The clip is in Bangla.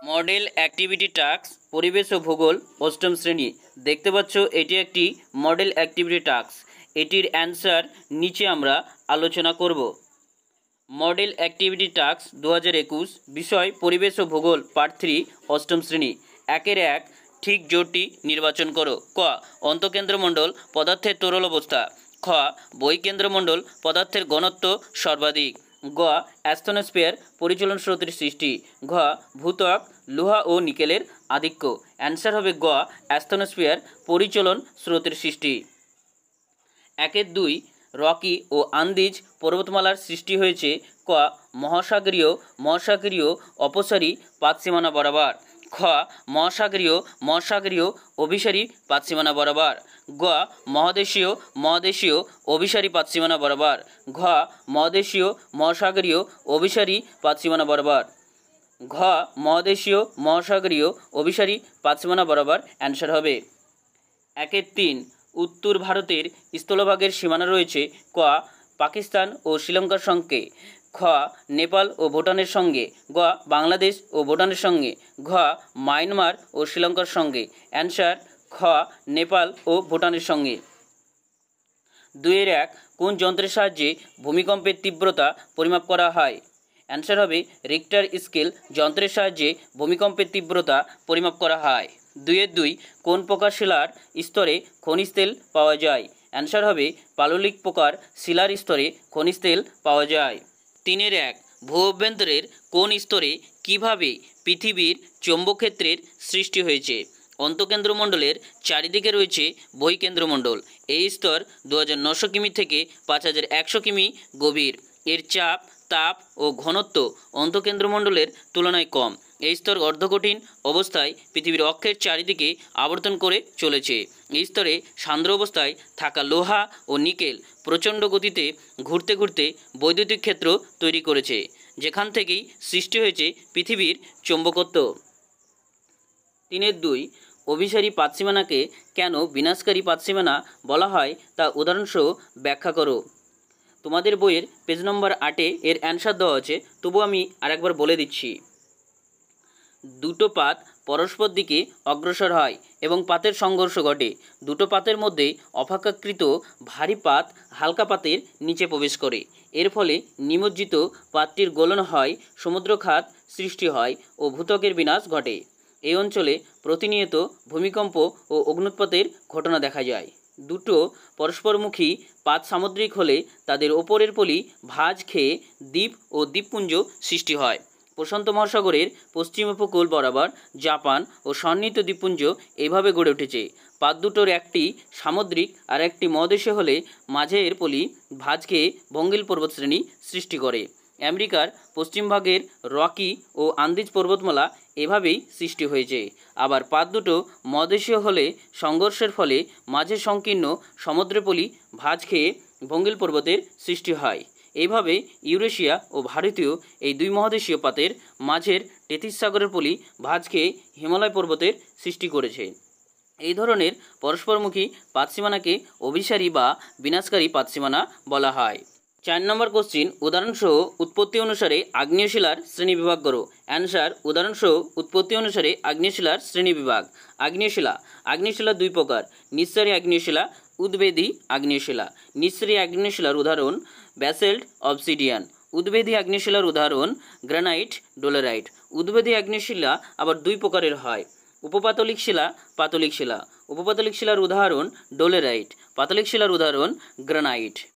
মডেল অ্যাক্টিভিটি টাস্ক পরিবেশ ও ভূগোল অষ্টম শ্রেণী। দেখতে পাচ্ছ এটি একটি মডেল অ্যাক্টিভিটি টাস্ক। এটির অ্যান্সার নিচে আমরা আলোচনা করব। মডেল অ্যাক্টিভিটি টাস্ক 2021, বিষয় পরিবেশ ও ভূগোল, পার্ট 3, অষ্টম শ্রেণী। 1 ঠিক জোটটি নির্বাচন করো। ক অন্তঃকেন্দ্রমণ্ডল পদার্থের তরল অবস্থা। খ বহিঃকেন্দ্রমণ্ডল পদার্থের ঘনত্ব সর্বাধিক। গ অ্যাস্তনোস্ফিয়ার পরিচলন স্রোতের সৃষ্টি। ঘ ভূত্বক লোহা ও নিকেলের আধিক্য। অ্যান্সার হবে গ অ্যাস্তনোস্ফিয়ার পরিচলন স্রোতের সৃষ্টি। 1-2 রকি ও আন্দিজ পর্বতমালার সৃষ্টি হয়েছে। ক মহাসাগরীয় অপসারী পাতসীমানা বরাবর। খ মহাসাগরীয় অভিসারী পাতসীমানা বরাবর। গ মহাদেশীয় অভিসারী পাতসীমানা বরাবর। ঘ মহাসাগরীয় অভিসারী পাতসীমানা বরাবর। ঘ মহাসাগরীয় অভিসারী পাতসীমানা বরাবর। অ্যান্সার হবে 1-3 উত্তর ভারতের স্থলভাগের সীমানা রয়েছে। ক পাকিস্তান ও শ্রীলঙ্কার সঙ্গে। খ নেপাল ও ভুটানের সঙ্গে। গ বাংলাদেশ ও ভুটানের সঙ্গে। ঘ মায়ানমার ও শ্রীলঙ্কার সঙ্গে। অ্যান্সার খ নেপাল ও ভুটানের সঙ্গে। 2-1 কোন যন্ত্রের সাহায্যে ভূমিকম্পের তীব্রতা পরিমাপ করা হয়? অ্যান্সার হবে রিক্টার স্কেল যন্ত্রের সাহায্যে ভূমিকম্পের তীব্রতা পরিমাপ করা হয়। 2-2 কোন প্রকার শিলার স্তরে খনিজ তেল পাওয়া যায়? অ্যান্সার হবে পাললিক প্রকার শিলার স্তরে খনিজ তেল পাওয়া যায়। 3-1 ভূ অভ্যন্তরের কোন স্তরে কিভাবে পৃথিবীর চৌম্বকক্ষেত্রের সৃষ্টি হয়েছে? অন্তঃকেন্দ্রমণ্ডলের চারিদিকে রয়েছে বহিঃকেন্দ্রমণ্ডল। এই স্তর 2900 কিমি থেকে 5100 কিমি গভীর। এর চাপ, তাপ ও ঘনত্ব অন্তঃকেন্দ্রমণ্ডলের তুলনায় কম। এই স্তর অর্ধকঠিন অবস্থায় পৃথিবীর অক্ষের চারিদিকে আবর্তন করে চলেছে। এই স্তরে সান্দ্র অবস্থায় থাকা লোহা ও নিকেল প্রচণ্ড গতিতে ঘুরতে ঘুরতে বৈদ্যুতিক ক্ষেত্র তৈরি করেছে, যেখান থেকেই সৃষ্টি হয়েছে পৃথিবীর চৌম্বকত্ব। 3-2 অভিসারী পাতসীমানাকে কেন বিনাশকারী পাতসীমানা বলা হয় তা উদাহরণসহ ব্যাখ্যা করো। তোমাদের বইয়ের পেজ নম্বর 8 এর অ্যান্সার দেওয়া আছে, তবু আমি আরেকবার বলে দিচ্ছি। দুটো পাত পরস্পর দিকে অগ্রসর হয় এবং পাতের সংঘর্ষ ঘটে। দুটো পাতের মধ্যে অপেক্ষাকৃত ভারী পাত হালকা পাতের নিচে প্রবেশ করে। এর ফলে নিমজ্জিত পাতটির গলন হয়, সমুদ্রখাত সৃষ্টি হয় ও ভূত্বকের বিনাশ ঘটে। এই অঞ্চলে প্রতিনিয়ত ভূমিকম্প ও অগ্ন্যুৎপাতের ঘটনা দেখা যায়। দুটো পরস্পরমুখী পাত সামুদ্রিক হলে তাদের ওপরের পলি ভাঁজ খেয়ে দ্বীপ ও দ্বীপপুঞ্জ সৃষ্টি হয়। প্রশান্ত মহাসাগরের পশ্চিম উপকূল বরাবর জাপান ও সন্নিহিত দ্বীপপুঞ্জ এইভাবে গড়ে উঠেছে। পাত দুটোর একটি সামুদ্রিক আর একটি মহাদেশীয় হলে মাঝের পলি ভাঁজ খেয়ে ভঙ্গিল পর্বতশ্রেণী সৃষ্টি করে। আমেরিকার পশ্চিমভাগের রকি ও আন্দিজ পর্বতমালা এভাবেই সৃষ্টি হয়েছে। আবার পাত দুটো মহাদেশীয় হলে সংঘর্ষের ফলে মাঝে সংকীর্ণ সমুদ্রপলি ভাঁজ খেয়ে ভঙ্গিল পর্বতের সৃষ্টি হয়। এইভাবে ইউরেশিয়া ও ভারতীয় এই দুই মহাদেশীয় পাতের মাঝের টেথিস সাগরের পলি ভাঁজ খেয়ে হিমালয় পর্বতের সৃষ্টি করেছে। এই ধরনের পরস্পরমুখী পাতসীমানাকে অভিসারী বা বিনাশকারী পাতসীমানা বলা হয়। 4 নম্বর কোশ্চিন, উদাহরণসহ উৎপত্তি অনুসারে আগ্নেয় শিলার শ্রেণীবিভাগ করো। অ্যান্সার উদাহরণসহ উৎপত্তি অনুসারে আগ্নেয় শিলার শ্রেণীবিভাগ। আগ্নেয় শিলা 2 প্রকার: নিঃসারী আগ্নেয় শিলা, উদ্বেধী আগ্নেয় শিলা। নিঃসারী আগ্নেয় শিলার উদাহরণ ব্যাসল্ট, অবসিডিয়ান। উদ্বেধী আগ্নেয় শিলার উদাহরণ গ্রানাইট, ডোলেরাইট। উদ্বেধী আগ্নেয় শিলা আবার 2 প্রকারের হয়: উপপাতলিক শিলা, পাতলিক শিলা। উপপাতলিক শিলার উদাহরণ ডোলেরাইট, পাতলিক শিলার উদাহরণ গ্রানাইট।